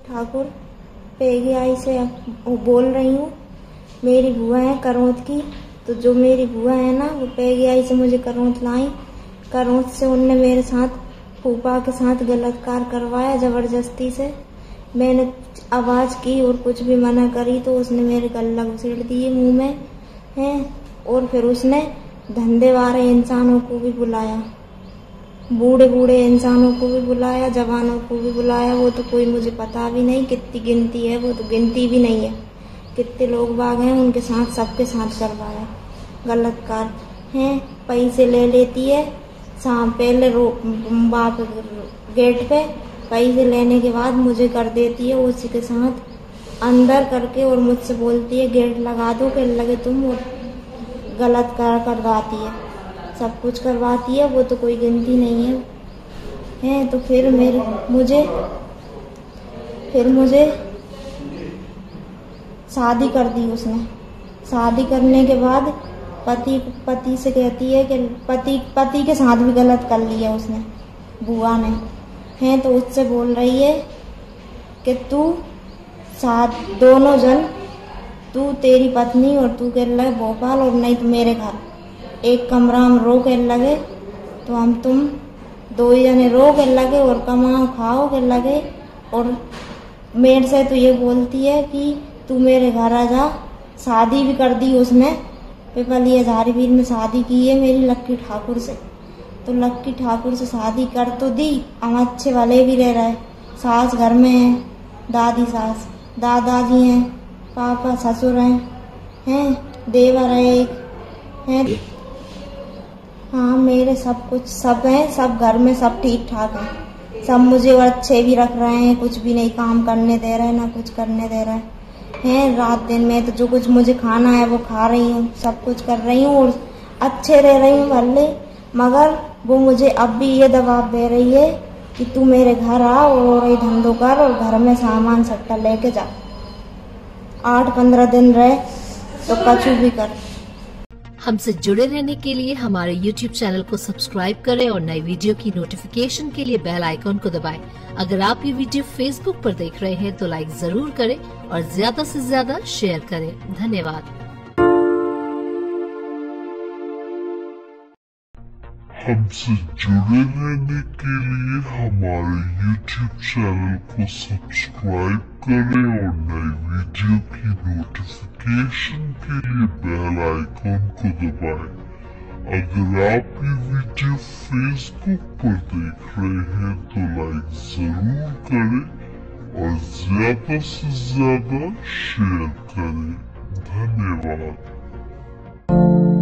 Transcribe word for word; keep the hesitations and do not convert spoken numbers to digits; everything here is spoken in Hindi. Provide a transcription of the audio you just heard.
ठाकुर पेगियाई से बोल रही हूँ। मेरी बुआ है करौत की, तो जो मेरी बुआ है ना वो पेगियाई से मुझे करौत लाई। करौत से उनने मेरे साथ फूफा के साथ गलत कार करवाया जबरदस्ती से। मैंने आवाज की और कुछ भी मना करी तो उसने मेरे गल्ला घुसेड़ दिए मुंह में हैं। और फिर उसने धंधे वाले इंसानों को भी बुलाया, बूढ़े बूढ़े इंसानों को भी बुलाया, जवानों को भी बुलाया। वो तो कोई मुझे पता भी नहीं कितनी गिनती है, वो तो गिनती भी नहीं है कितने लोग बाग हैं। उनके साथ सबके साथ करवाया गलत कार हैं। पैसे ले लेती है शाम पहले रो बाप गेट पे, पैसे लेने के बाद मुझे कर देती है उसी के साथ अंदर करके और मुझसे बोलती है गेट लगा दो कि लगे तुम। और गलत कार करवाती है, सब कुछ करवाती है, वो तो कोई गिनती नहीं है हैं। तो फिर मेरे मुझे फिर मुझे शादी कर दी उसने। शादी करने के बाद पति पति से कहती है कि पति पति के साथ भी गलत कर लिया उसने, बुआ ने हैं। तो उससे बोल रही है कि तू साथ दोनों जन, तू तेरी पत्नी और तू कह लगे भोपाल और नहीं तो मेरे घर एक कमरा में रो के लगे, तो हम तुम दो ही जने रो के लगे और कमाओ खाओ के लगे। और मेरे से तो ये बोलती है कि तू मेरे घर आ जा। शादी भी कर दी उसने, पिपली हजारीवीर में शादी की है मेरी लक्की ठाकुर से। तो लक्की ठाकुर से शादी कर तो दी, हम अच्छे वाले भी रह रहे। सास घर में है, दादी सास, दादाजी हैं, पापा ससुर हैं हैं देवर है एक है। हाँ मेरे सब कुछ सब है, सब घर में सब ठीक ठाक है। सब मुझे और अच्छे भी रख रहे हैं, कुछ भी नहीं काम करने दे रहे ना कुछ करने दे रहे हैं। रात दिन में तो जो कुछ मुझे खाना है वो खा रही हूँ, सब कुछ कर रही हूँ और अच्छे रह रही हूँ भले। मगर वो मुझे अब भी ये दबाव दे रही है कि तू मेरे घर आ और ये धंधों कर और घर में सामान सट्टा लेके जा। आठ पंद्रह दिन रहे तो कछु भी कर। हमसे जुड़े रहने के लिए हमारे यूट्यूब चैनल को सब्सक्राइब करें और नई वीडियो की नोटिफिकेशन के लिए बेल आइकॉन को दबाएं। अगर आप ये वीडियो फेसबुक पर देख रहे हैं तो लाइक जरूर करें और ज्यादा से ज्यादा शेयर करें। धन्यवाद। हमसे जुड़े रहने के लिए हमारे यूट्यूब चैनल को सब्सक्राइब करें और नई वीडियो की नोटिफिकेशन के लिए बेल आइकॉन को दबाएं। अगर आप ये वीडियो फेसबुक पर देख रहे हैं तो लाइक जरूर करें और ज्यादा से ज्यादा शेयर करें। धन्यवाद।